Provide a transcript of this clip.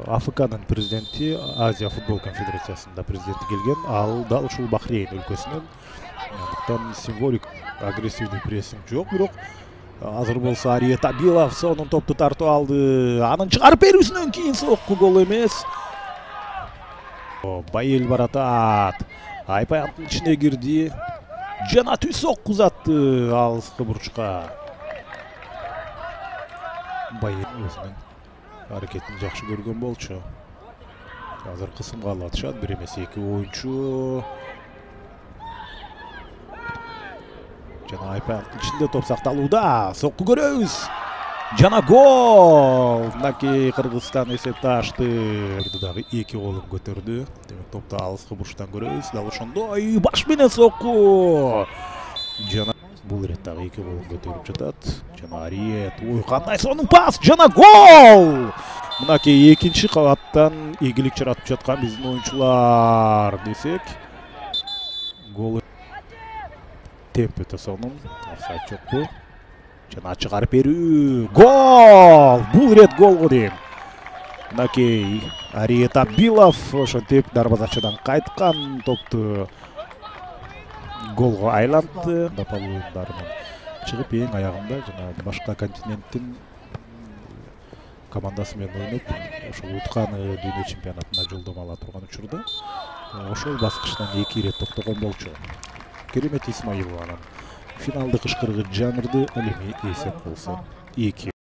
АФКнын президенти, Азия футбол конфедерациясында президенти келген, ал дал ушул Бахрейн өлкөсүнөн. Андыктан символик агрессивдүү прессинг жок, бирок азыр болсо Ария Табилов сонун топту тартып алды. Анын чыгарып берүүсүнөн кийин сокку гол эмес. Байел баратат. Айпаяктын ичине кирди. Жана түз сокку узатты алыскы бурчка. Байел өзүнүн аракетин жакшы көргөн болчу. Азыр кысымга алышат, бир эмес эки оюнчу. Жана айпаяктын ичинде топ сакталууда. Сокку көрөбүз. Жана гол! Мынакей Кыргызстан эсепти ачты. Дагы эки колун көтөрдү. Демек топду алыскы бурчтан көрөбүз. Дал ошондой баш менен сокку. Жана бул ирет дагы эки колун көтөрүп жатат. Жана Ария, ой кандай сонун пас! Жана гол! Мынакей экинчи кабаттан ийгилик жаратып жаткан биздин оюнчулар десек. Гол темп өтө сонун. Офсайд жокпу? Жана чыгарып берүү. Гол! Бул ирет голго дейм. Мынакей Ария Табилов ошентип дарбазачыдан кайткан топту голго айлантты. Допал оюндарынан чыгып эң аягында жана башка континенттин командасы менен ойноп, ошол утканы дүйнө чемпионатына жолдомо ала турган учурда ошол баскычтан эки ирет токтогон болчу. Керемет Исмаилованын финалдык ышкыргы жаңырды, ал эми эсеп болсо 2.